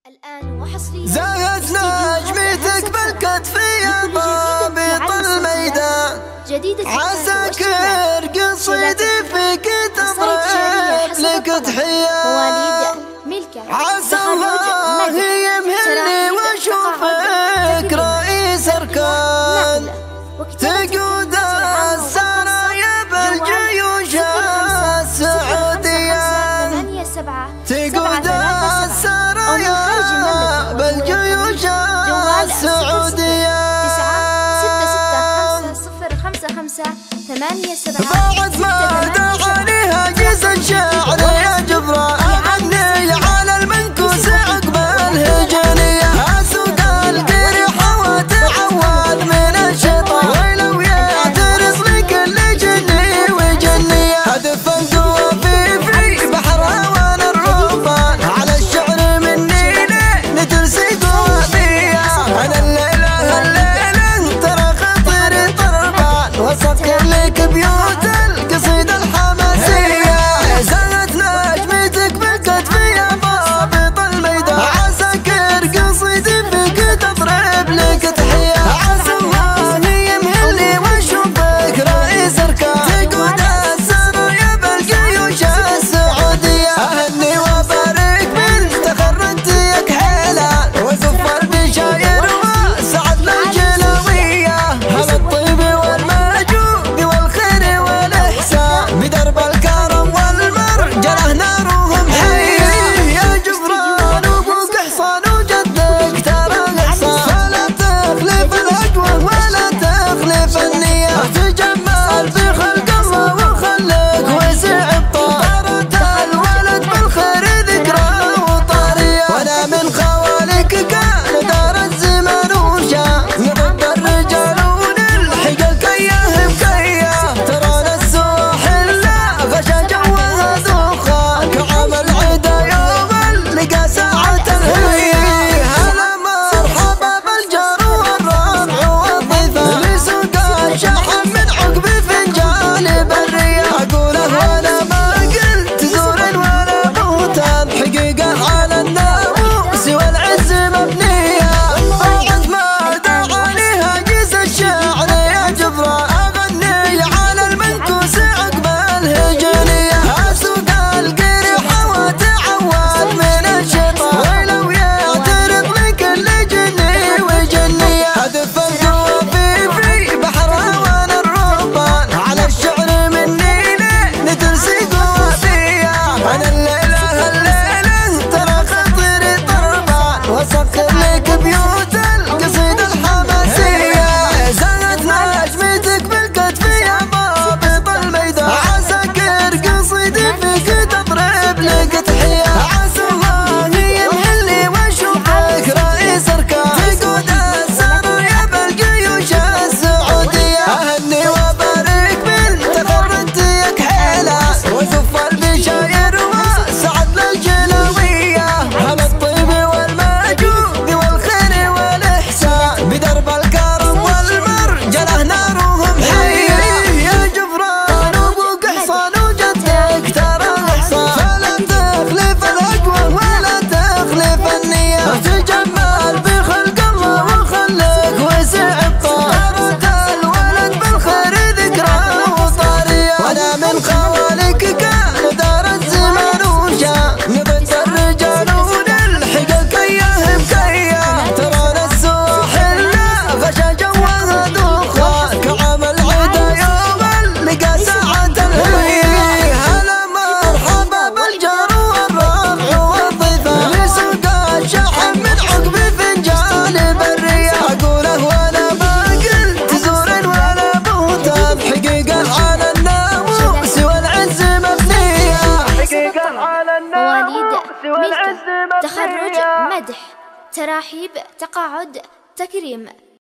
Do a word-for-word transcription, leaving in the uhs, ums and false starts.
الآن وحصريا زاهت نجمتك بالكتف يا ضابط الميدان، عساكر قصيدي فيك تضرب لك تحية، عسى الله يمهلني واشوفك رئيس اركان، تقود السرايا بالجيوش السعودية، تقود السرايا بالجيوش السعودية. بعد ما دعاني هاجس الشعر يا جبران، أغني على المنكوس عقب الهجانية، أسود القريحة وتعوذ من الشيطان، ولو يعترض لكل جني وجنية، هدف الدوافي في بحر هوان الرهبان، على الشعر مني لين ترسي دوافية، أنا الليلة الليلة ترى خطري طربان، وسكر لك بيوت القصيدة الحماسية، زادت نجمتك بالكتف يا ضابط الميدان، عساكر قصيدي فيك تضرب لك تحية، عسى الله يمهلني واشوفك رئيس اركان، تقود السرايا بالجيوش السعودية، اهني وبارك بنت خرجت يا كحيلان، وزف البشاير وسعد للجلاوية، هلا الطيب والمجود والخير والإحسان، بدرب الكرم والمرجله نارهم حية، يا جبران أبوك إحصان وجدك ترى إحسان، فلا تخلف الأقوى ولا تخلف النية، تجمل في خلق الله وخلك وسع بطارة الولد بالخير ذكرى وطارية، وأنا من خوالك كان دار الزمان وشا، ضد الرجال ونلحق الكيه بكيه، ترانا السواحل لا غشا جوها ذوخا، كعام العدا يوم اللقى ساعة الهوية، هلا مرحبا بالجار والربع والضيفان، لسوق الشحن من عقب فنجان برية، أقوله وأنا ما قلت زور ولا بهتان، حقيقة على الناموس والعز مبنية، بعد ما دعاني هاجس الشعر يا جبران، أغني على المنكوس عقب الهجانية، أسود القريحة وتعوذ من الشيطان، ولو يعترض لكل جني وجنية، هدف الدوافي في بحر هوان الرهبان، على الشعر مني لين ترسي دوافية، أنا الليلة الليلة ترى خطري طربان، وسكر لك بيوت القصيدة الحماسية، زادت نجمتك بالكتف يا ضابط الميدان، عساكر قصيدي فيك تضرب لك تحية، عسى الله يمهلني واشوفك رئيس اركان، تقود السرايا بالجيوش السعودية، اهني وبارك بنت خرجت يا كحيلان، وزف البشاير وسعد للجلاوية، هلا الطيب والمجود والخير والإحسان، بدرب الكرم والمرجله نارهم حية، يا جبران أبوك إحصان وجدك ترى إحسان، فلا تخلف الأقوى ولا تخلف النية، تجمل بخلق الله وخلك وسع بطارة الولد بالخير ذكرى وطارية، وأنا من خوالك كان دار الزمان وشا، ضد الرجال ونلحق الكيه بكيه، ترانا السواحل لا غشا جوها ذوخا، كعام العدا يوم اللقى ساعة الهوية، هلا مرحبا بالجار والربع والضيفان، لسوق الشحن من عقب فنجان برية، أقوله وأنا ما قلت زور ولا بهتان، حقيقة على الناموس والعز مبنية، حقيقة على الناموس والعز مبنية، تخرج، مدح، تراحيب، تقاعد، تكريم.